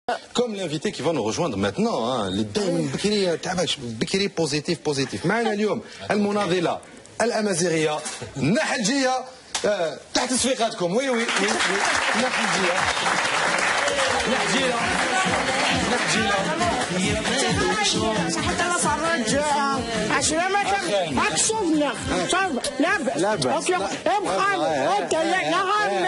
Comme l'invité qui va nous rejoindre maintenant, اللي دايما بكري تعبش بكري بوزيتيف معنا اليوم المناضله الامازيغيه النحجيه تحت تصفيقاتكم وي نحجيه حتى انا صرج عشرة ما كان اكسبنا صاب لاباس انت لا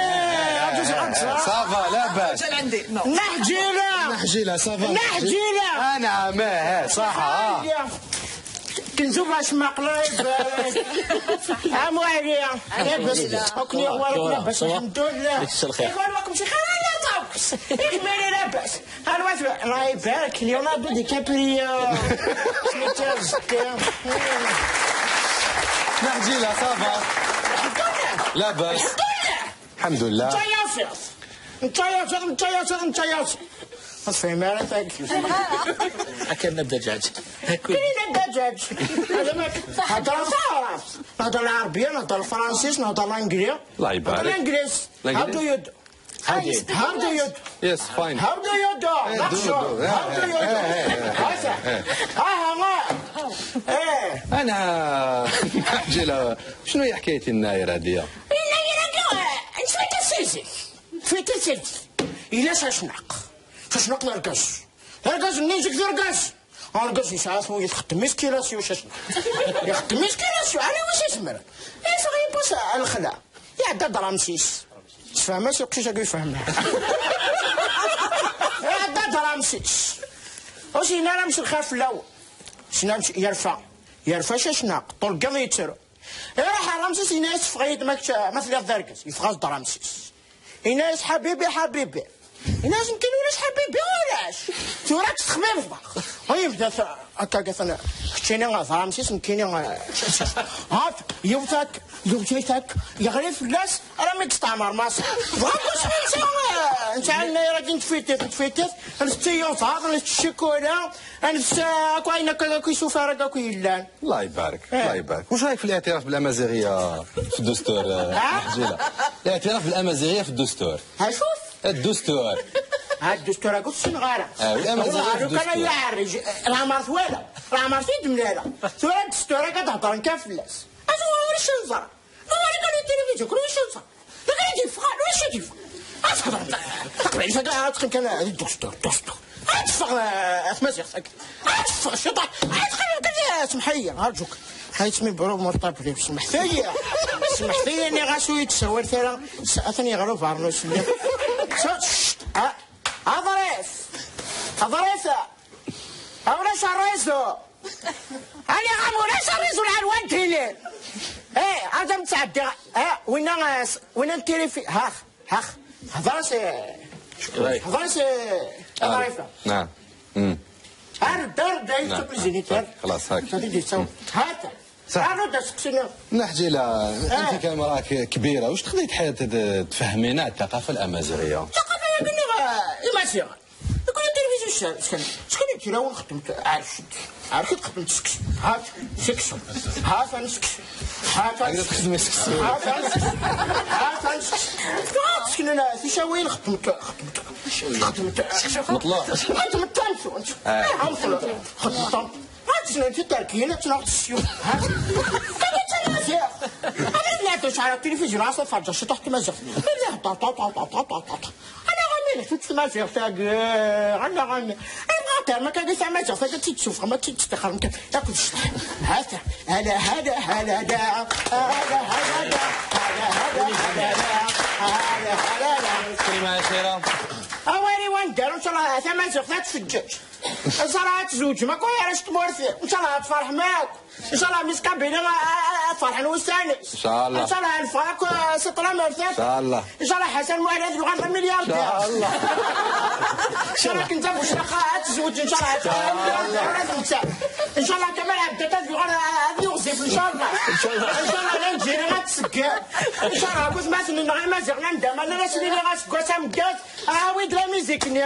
صافا لاباس نحجيله صافا نحجيله انا صح كنزو باش مقلب اموالي لاباس اكني والله لاباس الحمد لله يقول لكم شي خير يكمل لاباس الله يبارك ليوناردو دي كابريو نحجيله صافا لاباس الحمد لله انت ياسر فهم عليك أكلنا الدجاج كاين الدجاج هذا العرب هذا العربيه هذا الفرنسيس هذا الانجليزي الله يبارك هذا الانجليزي How do you do? How do you do? Yes, fine. How do you do? Not sure. How do you do? أنا نحجيله شنو هي حكاية الناير هذه؟ فيت السيسي إلا شاشنق نرقص نيجيك نرقص يسعى يخدم مسكيلاسيو شاشنق يخدم مسكيلاسيو على واش يسمر يصغي بوس على الخلا يعدى درامسيس تفهم سي قشيش يفهمها يعدى درامسيس واش هنا راه مش الخاف الاول شنا يرفع شاشنق طول قضيه ترو راح رامسيس يناس فغيت مثل الدرقس يفغاز درامسيس إناس حبيبي إناس يمكن ولاش حبيبي ولاش توراك تخبيب هاي بدا هكا قالت انا كنتيني غرامسيس يمكن هاك يوتاك يغري فلاس راه ما تستعمر مصر واش انت عندنا راكي تفيتت نستيوط هذا الشيكولا كاين كيشوف راك كيلان الله يبارك واش رايك في الاعتراف بالامازيغيه في الدستور جيله الاعتراف بالامازيغيه في الدستور شوف الدستور هاد الدستور قلت سنغاره الامازيغيه كان يعرج راه مرت والو راه مرت دملاله ثورة الدستور كتهضر كافلاس اش هو واش نزر هو اللي كان التلفزيون كل واش نزر كان يجي فقال واش يجي فقال تقريبا كان الدستور اتفق اسمعك اتفق شطح اتخيل سمحيه ارجوك هاي تسمي بروف مرطب لي سمح فيا اني غاسو يتسول ثرى اثني غلو فارنوس أضريسة أولاش الرئيسو أنا غامولاش الرئيسو العنوان تيلين هذا متعدي وين التليفي هاخ هضرسي أضريسة نعم دار يكتب الجينيتال خلاص هاك هاتا أنا دسقسينا نحجيله أنت كامرأة كبيرة واش تقدري تفهمينا الثقافة الأمازيغية؟ الثقافة الأمازيغية يقول التلفزيون شكون يتراون خدمت عارف تخدم تسكس هات سكسو هات نسكس هات تخدمي سكسو هات نسكس سكن انا في شاوين خدمت مطلع انت متنسو انت خدمت هات شنو انت تركينا تناقض السيوف هات انا لا على التلفزيون عصا فرجه شي تحت مزق انا غني شفت مزق انا غني ما كان يسمع مزق فقلت تشوف ما تستخدم تاكل هذا اواني وين داروا ان شاء الله ثمان زغفات في الدجاج ان شاء الله تزوج ما كويرش تمورثي ان شاء الله تفرح معاك ان شاء الله مسكا بينا فرحان وسانس ان شاء الله ان شاء الله الفاك سطره مرثات ان شاء الله ان شاء الله حسن موالد يغنى مليار ان شاء الله ان شاء الله كنت بشرقه تزوج ان شاء الله ان شاء الله كمان عبدتك يغنى يوصف ان شاء الله ان شاء الله نجي انا تسكر ان شاء الله كنت ما سنين غير ما زغنا ندم انا لا سنين غاسكو سامكاس ويد لا ميزيك ني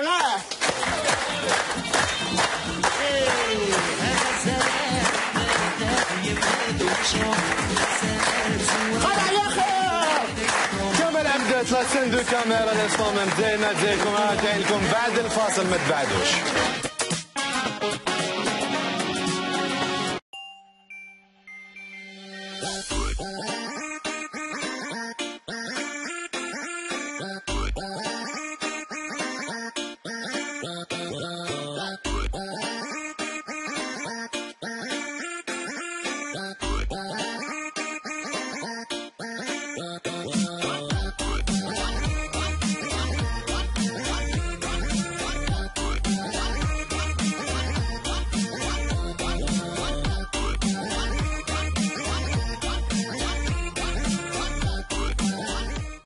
كمال عبدات لا سن دو كاميرا الانستون ميم زي ما تزيكم، جاي لكم بعد الفاصل ما تبعدوش.